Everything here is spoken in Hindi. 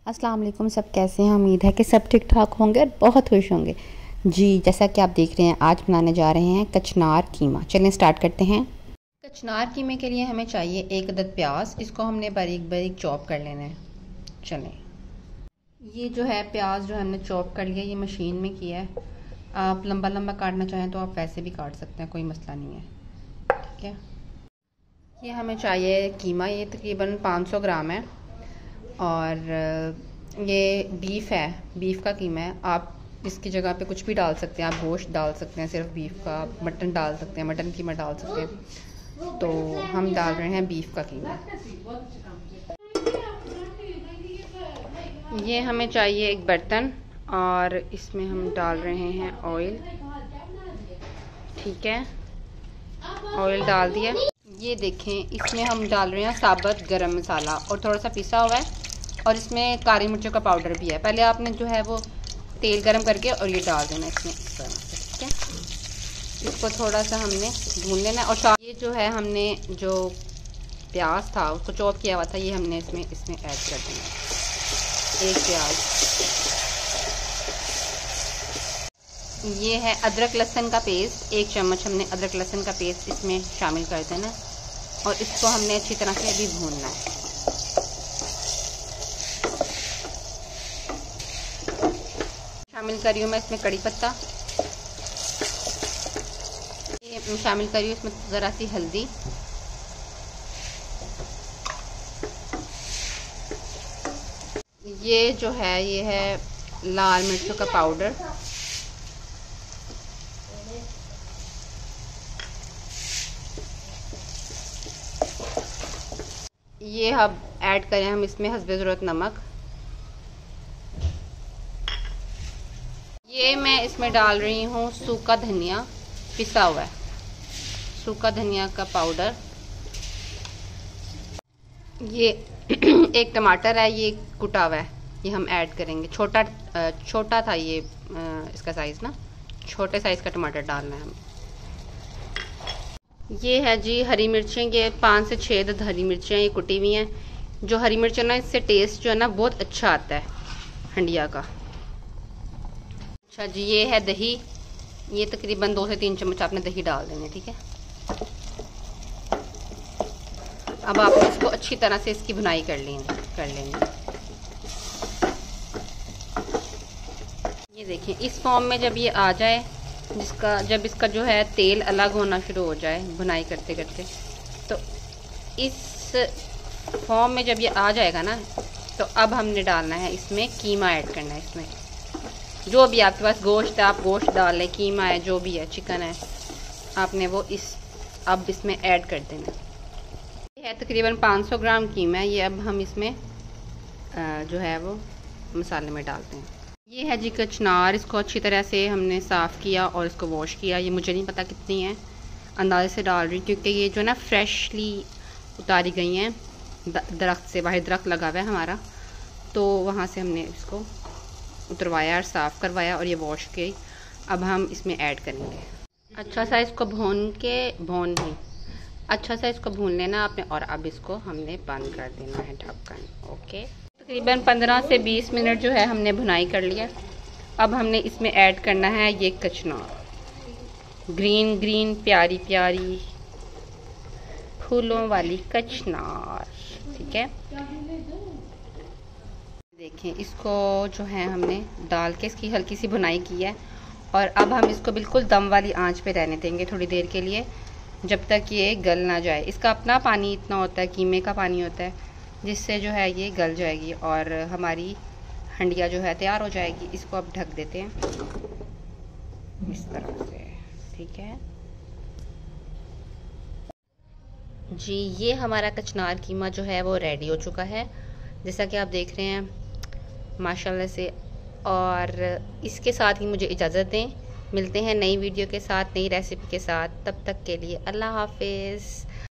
अस्सलाम वालेकुम। सब कैसे हैं? उम्मीद है कि सब ठीक ठाक होंगे और बहुत खुश होंगे। जी, जैसा कि आप देख रहे हैं, आज बनाने जा रहे हैं कचनार कीमा। चलें स्टार्ट करते हैं। कचनार कीमे के लिए हमें चाहिए 1 अदद प्याज। इसको हमने बारीक बारीक चॉप कर लेना है। चलें, ये जो है प्याज जो हमने चॉप कर लिया, ये मशीन में किया है। आप लंबा लंबा काटना चाहें तो आप वैसे भी काट सकते हैं, कोई मसला नहीं है। ठीक है, ये हमें चाहिए कीमा। ये तकरीबन 500 ग्राम है और ये बीफ है, बीफ का कीमा है। आप इसकी जगह पे कुछ भी डाल सकते हैं, आप गोश्त डाल सकते हैं, सिर्फ बीफ का, मटन डाल सकते हैं, मटन कीमा डाल सकते हैं। तो हम डाल रहे हैं बीफ का कीमा। ये हमें चाहिए एक बर्तन और इसमें हम डाल रहे हैं ऑयल। ठीक है, ऑयल डाल दिया। ये देखें, इसमें हम डाल रहे हैं साबुत गरम मसाला और थोड़ा सा पिसा हुआ है, और इसमें काली मिर्चों का पाउडर भी है। पहले आपने जो है वो तेल गरम करके और ये डाल देना इसमें इस तरह से। ठीक है, इसको थोड़ा सा हमने भून लेना है। और ये जो है हमने जो प्याज था उसको चॉप किया हुआ था, ये हमने इसमें ऐड कर देना है। एक प्याज, ये है अदरक लहसुन का पेस्ट, 1 चम्मच हमने अदरक लहसुन का पेस्ट इसमें शामिल कर देना और इसको हमने अच्छी तरह से अभी भूनना है। शामिल करी हूँ मैं इसमें कड़ी पत्ता, ये शामिल करी हूँ इसमें ज़रा सी हल्दी, ये जो है ये है लाल मिर्चों का पाउडर, ये अब ऐड करें हम इसमें हस्बे ज़रूरत नमक। ये मैं इसमें डाल रही हूँ सूखा धनिया पिसा हुआ है, सूखा धनिया का पाउडर। ये एक टमाटर है, ये कुटा हुआ है, ये हम ऐड करेंगे। छोटा था ये इसका साइज़ ना, छोटे साइज़ का टमाटर डालना है हमें। ये है जी हरी मिर्चें, ये 5 से 6 अदद हरी मिर्चें ये कुटी हुई हैं। जो हरी मिर्चें ना, इससे टेस्ट जो है ना बहुत अच्छा आता है हंडिया का। अच्छा जी, ये है दही, ये तकरीबन 2 से 3 चम्मच आपने दही डाल देंगे। ठीक है, अब आप इसको अच्छी तरह से इसकी भुनाई कर लेंगे। ये देखिए, इस फॉर्म में जब ये आ जाए, जब इसका जो है तेल अलग होना शुरू हो जाए भुनाई करते करते, तो इस फॉर्म में जब ये आ जाएगा ना, तो अब हमने डालना है इसमें कीमा ऐड करना है। इसमें जो भी आपके पास गोश्त है आप गोश्त डाल लें, कीमा है जो भी है, चिकन है, आपने वो अब इसमें ऐड कर देना। ये है तकरीबन 500 ग्राम कीमा है, ये अब हम इसमें जो है वो मसाले में डालते हैं। ये है जी कचनार, इसको अच्छी तरह से हमने साफ़ किया और इसको वॉश किया। ये मुझे नहीं पता कितनी है, अंदाजे से डाल रही क्योंकि ये जो ना फ्रेशली उतारी गई हैं दरख्त से, बाहर दरख्त लगा हुआ है हमारा, तो वहाँ से हमने इसको उतरवाया और साफ़ करवाया और ये वॉश की। अब हम इसमें ऐड करेंगे। अच्छा सा इसको अच्छा सा इसको भून लेना आपने, और अब इसको हमने बंद कर देना है ढक्कन। ओके, तकरीबन 15 से 20 मिनट जो है हमने भुनाई कर लिया। अब हमने इसमें ऐड करना है ये कचनार, ग्रीन ग्रीन प्यारी प्यारी फूलों वाली कचनार। ठीक है, देखें, इसको जो है हमने डाल के इसकी हल्की सी भुनाई की है, और अब हम इसको बिल्कुल दम वाली आंच पे रहने देंगे थोड़ी देर के लिए, जब तक ये गल ना जाए। इसका अपना पानी इतना होता है, कीमे का पानी होता है, जिससे जो है ये गल जाएगी और हमारी हंडिया जो है तैयार हो जाएगी। इसको अब ढक देते हैं इस तरह से। ठीक है जी, ये हमारा कचनार कीमा जो है वो रेडी हो चुका है, जैसा कि आप देख रहे हैं माशाल्लाह से। और इसके साथ ही मुझे इजाज़त दें, मिलते हैं नई वीडियो के साथ, नई रेसिपी के साथ। तब तक के लिए अल्लाह हाफिज़।